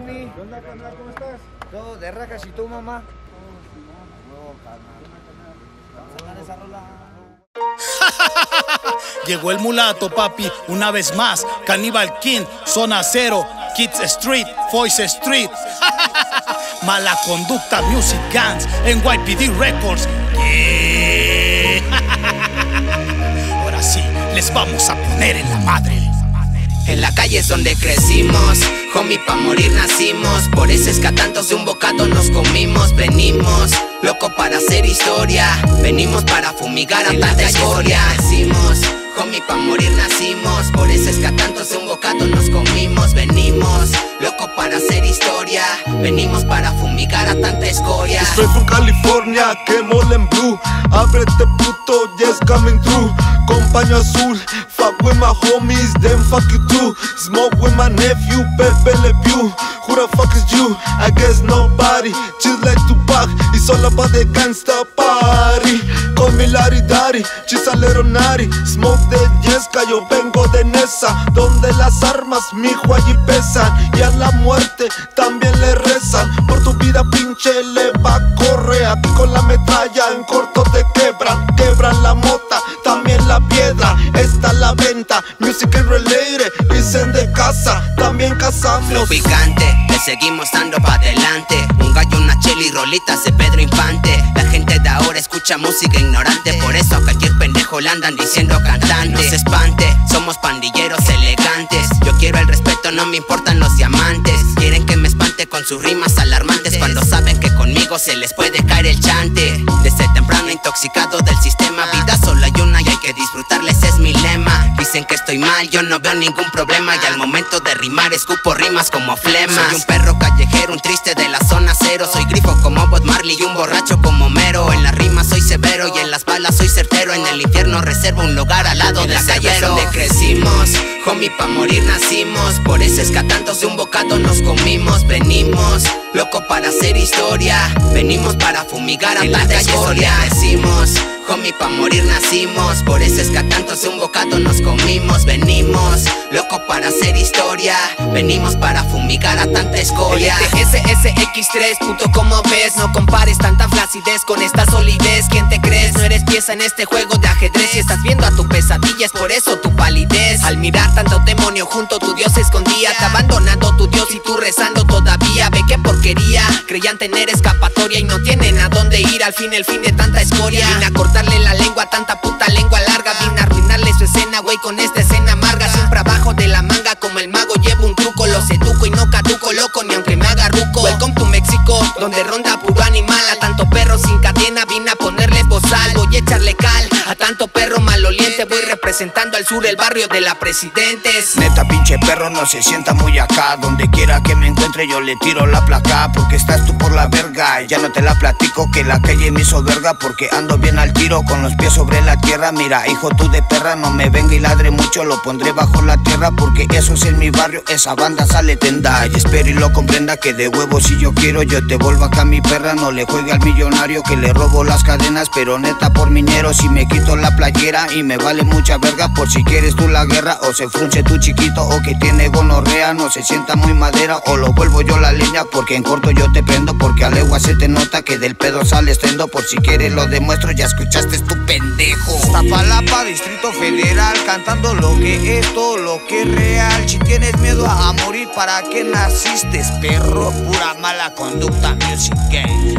homie? ¿Qué onda, carnal? ¿Cómo estás? Todo de racas, ¿y tú, mamá? No, carnal. Vamos a sacar esa rola. Llegó el mulato, papi, una vez más. Cannibal King, Zona Cero, Kids Street, Voice Street. Mala Conducta Music Gangs, NYPD Records. Yeah. Ahora sí, les vamos a poner en la madre. En la calle es donde crecimos, homie, pa' morir nacimos. Por eso es que a tantos de un bocado nos comimos. Venimos, loco para hacer historia. Venimos para fumigar a tanta escoria. Decimos, homie, pa' morir nacimos. Por eso es que a tantos de un bocado nos comimos. Venimos, loco para hacer historia. Venimos para fumigar a tanta escoria. Straight from California, que molen blue. Ábrete puto, yes coming through. Compaño azul, fuck with my homies, then fuck you too. Smoke with my nephew, Pepe Le Pew. Who the fuck is you? I guess nobody. Chill like Tupac, it's all about the gangsta party. Call me Larry Daddy, she's a little naughty. Smoke de Yesca, yo vengo de Nesa, donde las armas, mijo, allí pesan. Y a la muerte también le rezan. Por tu vida pinche le va a correr. Aquí con la metralla en corto te quebran. Quebran la mota, también la piedra. Está a la venta, music and related. Dicen de casa, también cazamos. Flow picante, le seguimos dando pa' adelante. Un gallo, una chela y rolitas de Pedro Infante. La gente de ahora escucha música ignorante. Por eso a cualquier pendejo le andan diciendo cantante. No se espante, somos pandilleros elegantes. Yo quiero el respeto, no me importan los diamantes. Quieren que me espante con sus rimas alarmantes, cuando saben que conmigo se les puede caer el chante. Desde temprano intoxicado del sistema. Vida solo hay una y hay que disfrutarla, ese es mi lema. Dicen que estoy mal, yo no veo ningún problema. Y al momento de rimar escupo rimas como flema. Soy un perro callejero, un triste de la zona cero. Soy grifo como Bob Marley y un borracho como Homero. En las rimas soy severo y en las balas soy certero. En el infierno reservo un lugar al lado del Cerbero. Donde crecimos, homie, pa' morir nacimos. Por eso es que a tantos de un bocado nos comimos. Venimos, loco para hacer historia. Venimos para fumigar a tanta escoria. Decimos, homie, pa' morir nacimos. Por eso es que a tantos de un bocado nos comimos. Venimos, loco para hacer historia. Venimos para fumigar a tanta escoria. SSX3, puto, como ves, no compares tanta flacidez con esta solidez. ¿Quién te crees? No eres pieza en este juego de ajedrez. Y estás viendo a tu pesadilla, es por eso tu palidez. Al mirar tanto demonio junto, tu Dios se escondía. Te abandonando tu Dios y tú rezando todavía. Ve qué porquería, creían tener escapatoria y no tienen a dónde ir. Al fin, el fin de tanta escoria. Vine a cortarle la lengua a tanta puta lengua larga. Vine a arruinarle su escena, güey, con esta escena amarga. Siempre abajo de la manga como el mago llevo un truco. Lo seduco y no caduco, loco, ni aunque me haga ruco. Welcome to México, donde ronda puro animal. A tanto perro sin cadena vine a ponerle bozal. Voy a echarle cal a tanto perro maloliente. Voy representando al sur el barrio de la Presidentes. Neta, pinche perro, no se sienta muy acá. Donde quiera que me encuentre yo le tiro la placa. Porque estás tú por la verga. Ya no te la platico que la calle me hizo verga. Porque ando bien al tiro con los pies sobre la tierra. Mira, hijo tú de perra, no me venga y ladre mucho. Lo pondré bajo la tierra porque eso es en mi barrio. Esa banda sale tenda. Y espero y lo comprenda que de huevo si yo quiero yo te vuelvo acá mi perra. No le juegue al millonario que le robo las cadenas. Pero neta por minero si me quito la playera. Y me vale mucha verga por si quieres tú la guerra. O se frunce tu chiquito o que tiene gonorrea. No se sienta muy madera o lo vuelvo yo la leña. Porque en corto yo te prendo. Porque a legua se te nota que del pedo sales tendo. Por si quieres lo demuestro, ya escuchaste tu pendejo. Iztapalapa, Distrito Federal, cantando lo que es, todo lo que es real. Si tienes miedo a morir, ¿para qué naciste, perro? Pura mala conducta, music gang.